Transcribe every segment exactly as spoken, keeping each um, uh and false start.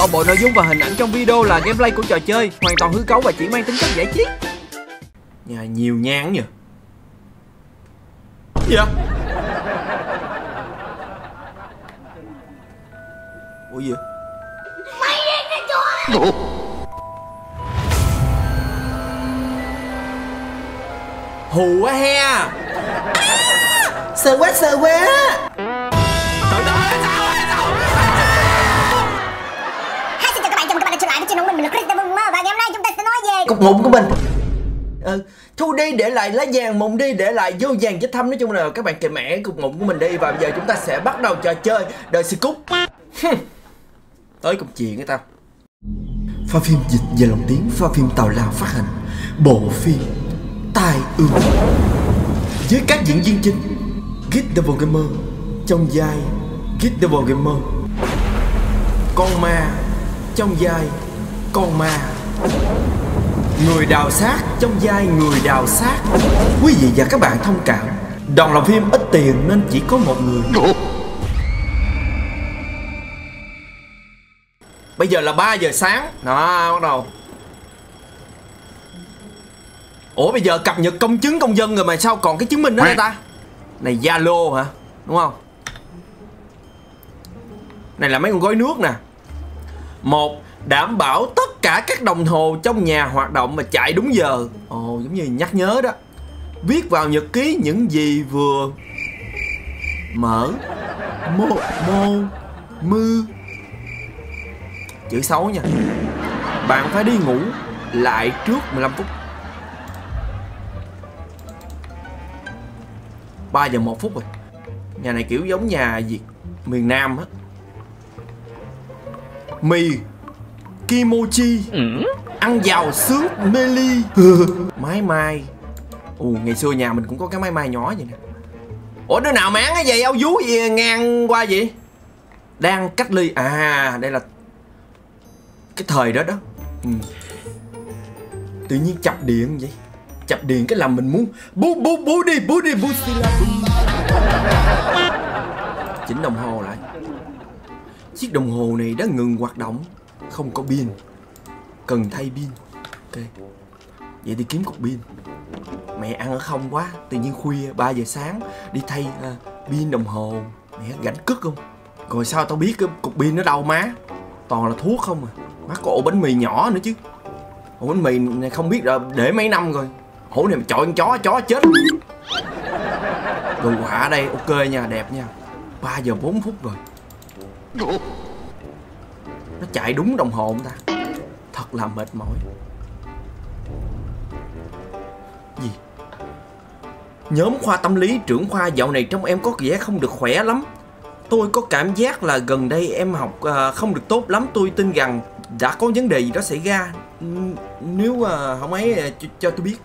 Toàn bộ nội dung và hình ảnh trong video là gameplay của trò chơi, hoàn toàn hư cấu và chỉ mang tính chất giải trí. Nhà nhiều nhang nhỉ? Gì vậy? Ủa gì vậy? Mày đi ra chỗ. Hù quá he. À, sợ quá sợ quá. Trời ơi sao ơi sao? Hi, xin chào các bạn, chào mừng các bạn đã trở lại với channel của mình, mình là Christopher và ngày hôm nay chúng ta sẽ nói về cục mụn của mình. Ừ, thu đi để lại lá vàng, mụn đi để lại vô vàng chết thăm. Nói chung là các bạn kệ mẹ cục mụn của mình đi. Và bây giờ chúng ta sẽ bắt đầu trò chơi đời si cút. Tới cục chuyện người ta. Pha phim dịch về lồng tiếng, pha phim tào lao phát hành. Bộ phim Tai Ương với các diễn viên chính: Geek Double Gamer trong vai Geek Double Gamer, con ma trong vai con ma, người đào xác trong vai người đào xác. Quý vị và các bạn thông cảm, đoàn làm phim ít tiền nên chỉ có một người. Bây giờ là ba giờ sáng. Đó, bắt đầu. Ủa bây giờ cập nhật công chứng công dân rồi mà sao còn cái chứng minh đó đây ta? Này Zalo hả? Đúng không? Này là mấy con gói nước nè. Một, đảm bảo tất cả các đồng hồ trong nhà hoạt động và chạy đúng giờ. Ồ, giống như nhắc nhớ đó. Viết vào nhật ký những gì vừa mở mô mô mư. Chữ xấu nha. Bạn phải đi ngủ lại trước mười lăm phút. Ba giờ một phút rồi. Nhà này kiểu giống nhà Việt miền Nam á. Mì Kimochi, ừ. Ăn giàu sướng mê ly. Máy mai. Ồ, ngày xưa nhà mình cũng có cái máy mai nhỏ vậy nè. Ủa đứa nào máng cái gì áo vú gì ngang qua vậy? Đang cách ly. À đây là cái thời đó đó. Ừ. Tự nhiên chập điện vậy. Chập điện cái làm mình muốn bú bú bú đi bú đi bú xì la. Chỉnh đồng hồ lại. Chiếc đồng hồ này đã ngừng hoạt động, không có pin, cần thay pin. Ok, vậy thì kiếm cục pin. Mẹ ăn ở không quá, tự nhiên khuya ba giờ sáng đi thay uh, pin đồng hồ. Mẹ gánh cức không? Rồi sao tao biết cái cục pin ở đâu má? Toàn là thuốc không à. Má có ổ bánh mì nhỏ nữa chứ. Ổ bánh mì này không biết là để mấy năm rồi. Hổ này mà chọi con chó, chó chết. Đồ họa đây ok nha, đẹp nha. Ba giờ bốn phút rồi. Nó chạy đúng đồng hồ không ta? Thật là mệt mỏi. Gì? Nhóm khoa tâm lý trưởng khoa dạo này trông em có vẻ không được khỏe lắm. Tôi có cảm giác là gần đây em học uh, không được tốt lắm. Tôi tin rằng đã có vấn đề gì đó xảy ra. Nếu uh, không ấy uh, cho, cho tôi biết.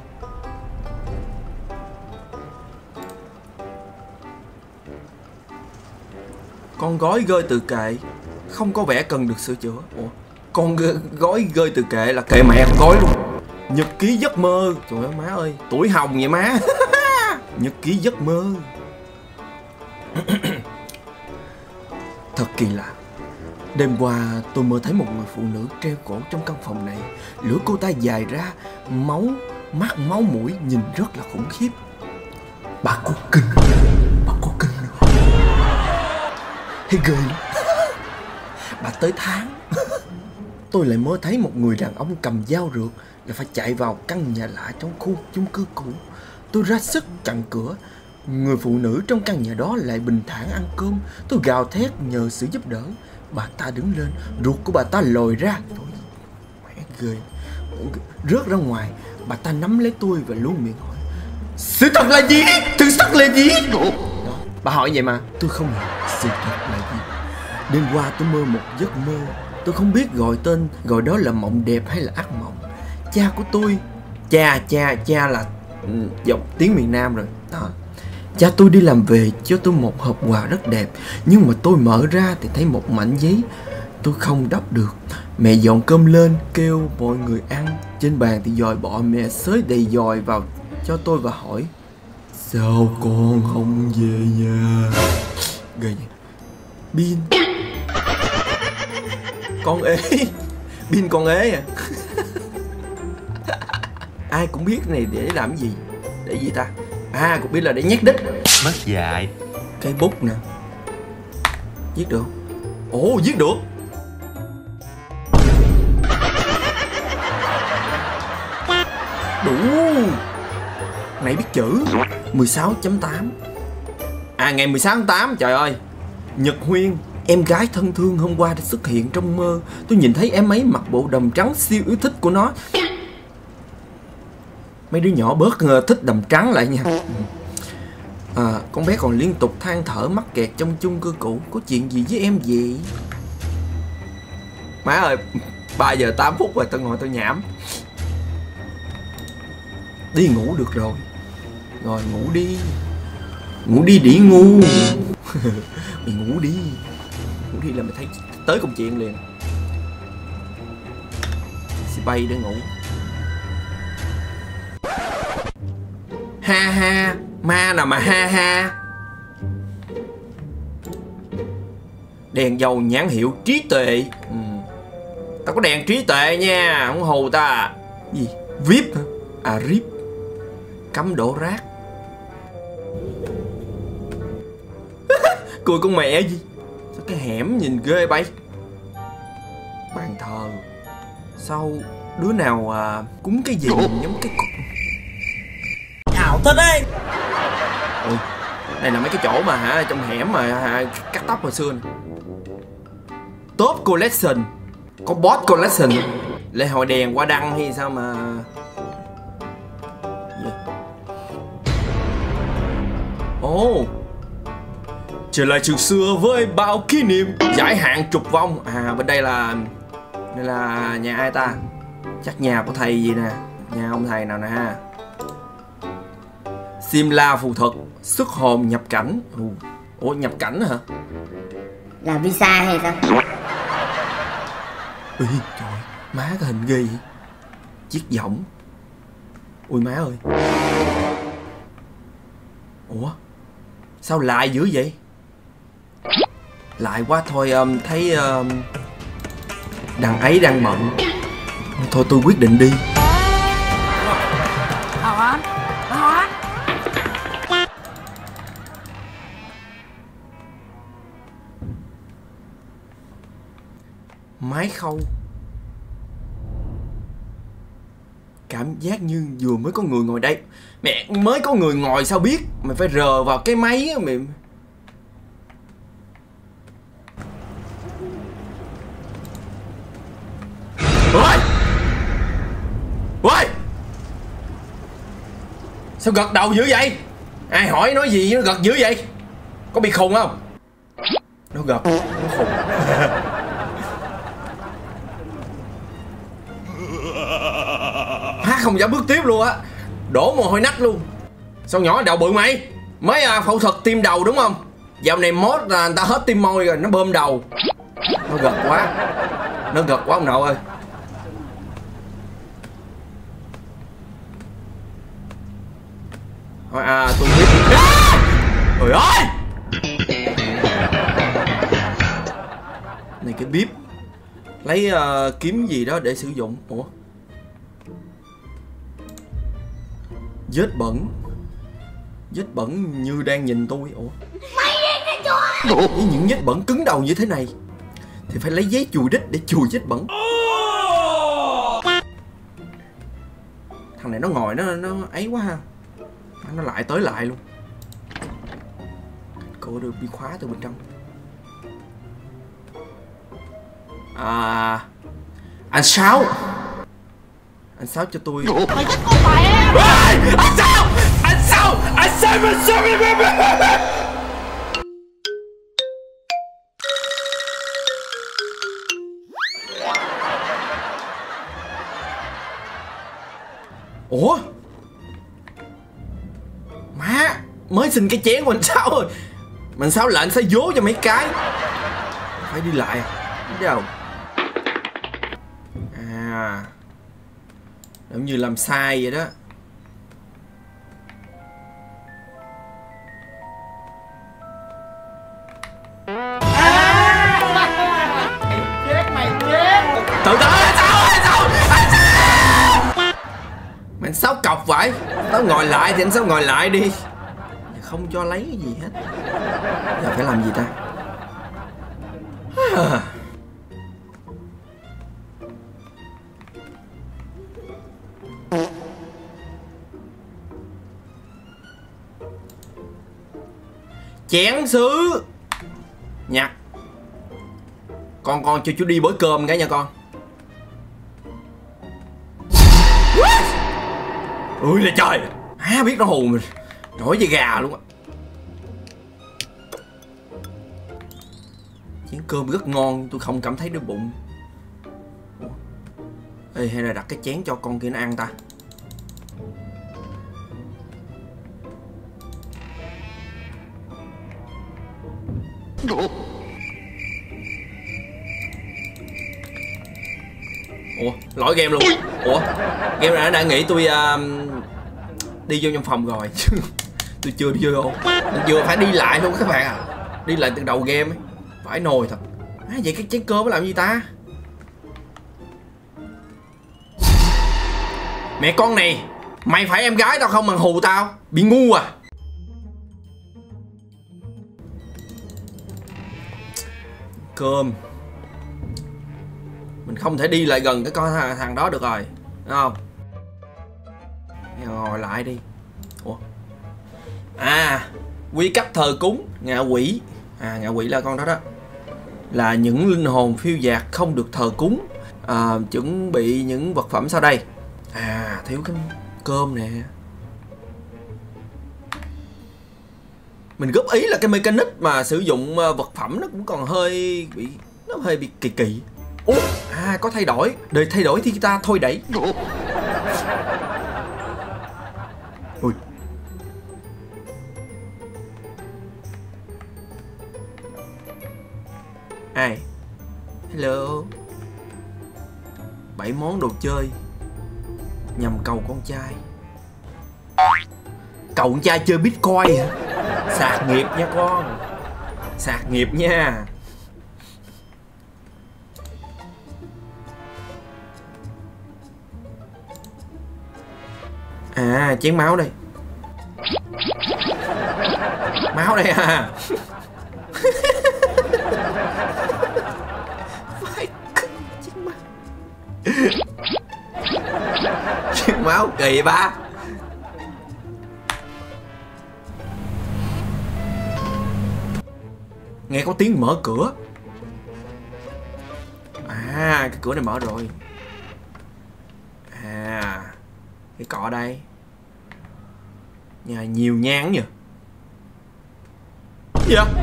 Con gói gơi từ kệ không có vẻ cần được sửa chữa. Ủa, con gói gơi từ kệ là kệ mẹ con gói luôn. Nhật ký giấc mơ. Trời ơi má ơi, tuổi hồng vậy má. Nhật ký giấc mơ. Thật kỳ lạ. Đêm qua tôi mơ thấy một người phụ nữ treo cổ trong căn phòng này. Lưỡi cô ta dài ra, máu, mắt máu mũi, nhìn rất là khủng khiếp. Bà có kinh. Bà có kinh nữa. Thấy ghê lắm. Bà tới tháng. Tôi lại mơ thấy một người đàn ông cầm dao rượt và phải chạy vào căn nhà lạ trong khu chung cư cũ. Tôi ra sức chặn cửa. Người phụ nữ trong căn nhà đó lại bình thản ăn cơm. Tôi gào thét nhờ sự giúp đỡ. Bà ta đứng lên, ruột của bà ta lồi ra. Thôi, mẹ ghê. Rớt ra ngoài. Bà ta nắm lấy tôi và luôn miệng hỏi: sự thật là gì? Sự thật là gì? Đó, bà hỏi vậy mà tôi không hiểu sự thật là gì. Đêm qua tôi mơ một giấc mơ. Tôi không biết gọi tên, gọi đó là mộng đẹp hay là ác mộng. Cha của tôi, cha, cha, cha là giọng tiếng miền Nam rồi. Đó. Cha tôi đi làm về cho tôi một hộp quà rất đẹp. Nhưng mà tôi mở ra thì thấy một mảnh giấy. Tôi không đọc được. Mẹ dọn cơm lên kêu mọi người ăn. Trên bàn thì dòi bọ mẹ xới đầy dòi vào cho tôi và hỏi: sao con không về nhà? Ghê vậy. Pin. Con ế. Pin con ế à. Ai cũng biết này để làm cái gì. Để gì ta? À, cũng biết là để nhét đích. Mất dạy. Cây bút nè. Viết được. Ồ, viết được. Đủ. Này biết chữ. Mười sáu chấm tám. À, ngày mười sáu tháng tám. Trời ơi. Nhật Huyên, em gái thân thương hôm qua đã xuất hiện trong mơ. Tôi nhìn thấy em ấy mặc bộ đầm trắng siêu yêu thích của nó. Mấy đứa nhỏ bớt thích đầm trắng lại nha. À, con bé còn liên tục than thở mắc kẹt trong chung cư cũ. Có chuyện gì với em vậy? Má ơi, ba giờ tám phút rồi, tôi ngồi tôi nhảm. Đi ngủ được rồi. Rồi ngủ đi. Ngủ đi đĩ ngu. Mày ngủ đi. Ngủ đi là mày thấy tới công chuyện liền. Sẽ bay để ngủ. Ha ha. Ma nào mà ha ha. Đèn dầu nhãn hiệu trí tuệ. Ừ. Tao có đèn trí tuệ nha. Không hù ta. Gì? vê i pê hả? À, rip. Cấm đổ rác. Cười con mẹ gì. Sao cái hẻm nhìn ghê bay. Bàn thờ. Sao đứa nào à, cúng cái gì giống cái cục. Ảo thật đấy. Ôi, đây là mấy cái chỗ mà hả, trong hẻm mà hả, cắt tóc hồi xưa nè. Top collection. Có boss collection. Lễ hội đèn qua đăng hay sao mà. Ồ oh. Trở lại trường xưa với bao kỷ niệm. Giải hạn trục vong. À, bên đây là đây là nhà ai ta? Chắc nhà của thầy gì nè. Nhà ông thầy nào nè ha. Simla phù thuật. Xuất hồn nhập cảnh. Ủa, nhập cảnh hả? Là visa hay sao? Ui trời, má cái hình ghê vậy. Chiếc võng. Ui má ơi. Ủa, sao lại dữ vậy? Lại quá thôi. um, Thấy um, đằng ấy đang bận. Thôi tôi quyết định đi. Máy khâu. Cảm giác như vừa mới có người ngồi đây. Mẹ, mới có người ngồi sao biết. Mày phải rờ vào cái máy á mày. Ôi! Ôi! Sao gật đầu dữ vậy? Ai hỏi nói gì nó gật dữ vậy? Có bị khùng không? Nó gật, nó khùng. Má không dám bước tiếp luôn á. Đổ mồ hôi nách luôn. Sao nhỏ đầu bự mày? Mới à, phẫu thuật tiêm đầu đúng không? Dạo này mốt là người ta hết tiêm môi rồi, nó bơm đầu. Nó gật quá. Nó gật quá ông nội ơi. À, tôi biết. Trời ơi. Này cái bếp. Lấy uh, kiếm gì đó để sử dụng. Ủa, vết bẩn. Vết bẩn như đang nhìn tôi. Ủa, với những vết bẩn cứng đầu như thế này thì phải lấy giấy chùi đít để chùi vết bẩn. Thằng này nó ngồi nó nó ấy quá ha. Nó lại tới lại luôn. Cửa được bị khóa từ bên trong. À, anh Sáu. Anh Sáu cho tôi. Mày thích con bà em. Anh Sáu. Anh Sáu. Anh Sáu. Anh Sáu. Ủa, má mới xin cái chén của anh Sáu rồi. Mà anh Sáu lệnh sẽ vố cho mấy cái. Phải đi lại à? Đi đâu? À, giống như làm sai vậy đó. Chết mày chết. Từ từ, sao sao anh Sáu cọc vậy? Tao ngồi lại thì anh Sáu ngồi lại đi. Không cho lấy cái gì hết. Giờ phải làm gì ta? Chén sứ nhặt. Con con cho chú đi bới cơm cái nha con. Ui là trời. Há biết nó hù mình. Nổi da gà luôn á. Chén cơm rất ngon. Tôi không cảm thấy đói bụng. Ê, hay là đặt cái chén cho con kia nó ăn ta. Ủa, lỗi game luôn. Ủa, game này nó đã nghĩ tôi uh, đi vô trong phòng rồi. Tôi chưa đi vô. Mình vừa phải đi lại luôn các bạn à. Đi lại từ đầu game ấy. Phải nồi thật. À, vậy cái chén cơm nó làm gì ta? Mẹ con này, mày phải em gái tao không mà hù tao. Bị ngu à? Cơm. Mình không thể đi lại gần cái con thằng, thằng đó được rồi. Đúng không? Ngồi lại đi. Ủa? À, quy cách thờ cúng ngạ quỷ. À, ngạ quỷ là con đó đó. Là những linh hồn phiêu dạt không được thờ cúng. À, chuẩn bị những vật phẩm sau đây. À, thiếu cái cơm nè. Mình góp ý là cái mechanic mà sử dụng vật phẩm nó cũng còn hơi bị, nó hơi bị kỳ kỳ. Ủa, à có thay đổi. Để thay đổi thì ta thôi đẩy. Ui. Ai? Hello. Bảy món đồ chơi nhằm cầu con trai. Cầu con trai chơi Bitcoin hả? Sạc nghiệp nha con. Sạc nghiệp nha. À, chén máu đây. Máu đây à. Phải chén máu. Chén máu kỳ ba. Nghe có tiếng mở cửa. À, cái cửa này mở rồi. À, cái cọ đây. Nhà nhiều nhang nhỉ. Gì vậy?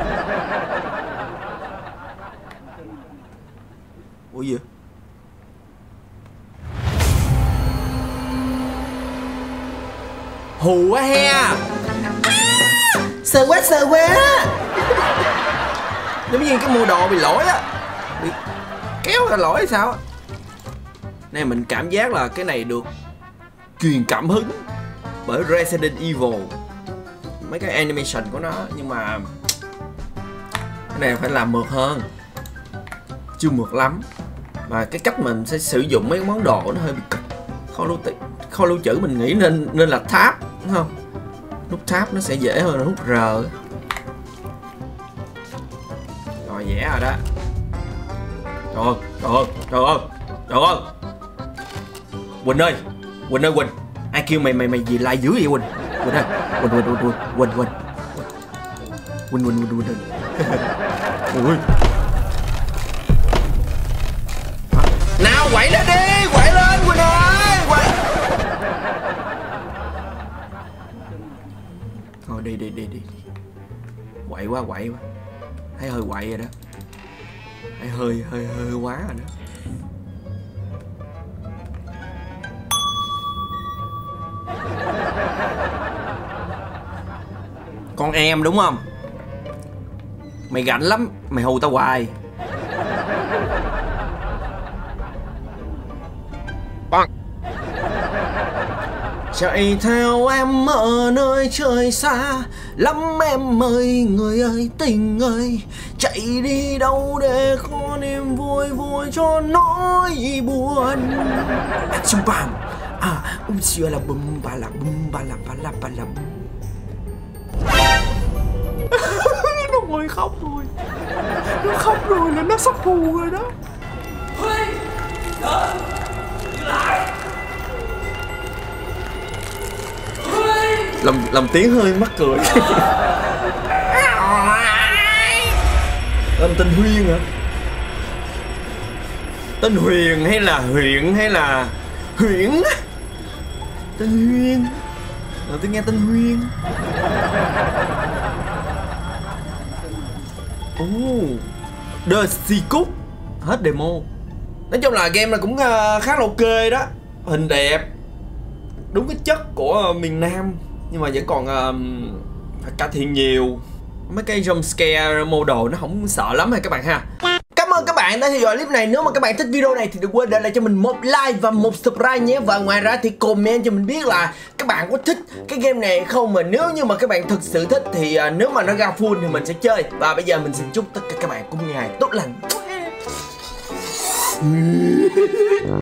Ủa gì vậy? Hù quá he. À, sợ quá sợ quá. Giống như cái mua đồ bị lỗi á. Bị kéo ra lỗi hay sao á. Này mình cảm giác là cái này được truyền cảm hứng bởi Resident Evil. Mấy cái animation của nó. Nhưng mà cái này phải làm mượt hơn. Chưa mượt lắm. Và cái cách mình sẽ sử dụng mấy món đồ nó hơi bị cực. Kho lưu, kho lưu trữ mình nghĩ nên nên là tab, đúng không? Nút tab nó sẽ dễ hơn là nút R. Rồi vẽ rồi đó. Trời ơi, trời ơi, trời ơi, trời ơi. Quỳnh ơi, Quỳnh ơi Quỳnh. Ai kêu mày mày mày gì lại dữ vậy Quỳnh? Quỳnh ơi, Quỳnh Quỳnh Quỳnh Quỳnh Quỳnh Quỳnh Quỳnh Quỳnh Quỳnh. Ui. Nào quậy lên đi, quậy lên Quỳnh ơi, quậy. Thôi đi đi đi đi. Quậy quá quậy quá. Thấy hơi quậy rồi đó. Thấy hơi hơi hơi quá rồi đó. Con em đúng không? Mày rảnh lắm, mày hù tao hoài. Bang. Chạy theo em ở nơi trời xa, lắm em ơi, người ơi tình ơi, chạy đi đâu để có niềm vui vui cho nỗi buồn. Action bam. À, um xưa là bum ba la bum ba la ba la ba la. Nó ngồi khóc rồi. Nó khóc rồi là nó sắp phù rồi đó. Huy, đợi, lại. Huy. Làm làm tiếng hơi mắc cười. Làm tên Huyên hả? Tên Huyền hay là Huyện hay là Huyễn? Tên Huyên. Rồi tôi nghe tên Huyên. Oh, The Secret. Hết demo. Nói chung là game này cũng uh, khá là ok đó. Hình đẹp, đúng cái chất của uh, miền Nam. Nhưng mà vẫn còn uh, phải cải thiện nhiều. Mấy cái jump scare model nó không sợ lắm ha các bạn ha. Cảm ơn các bạn đã theo dõi clip này. Nếu mà các bạn thích video này thì đừng quên để lại cho mình một like và một subscribe nhé. Và ngoài ra thì comment cho mình biết là các bạn có thích cái game này không. Mà nếu như mà các bạn thực sự thích thì uh, nếu mà nó ra full thì mình sẽ chơi. Và bây giờ mình xin chúc tất cả các bạn có một ngày tốt lành.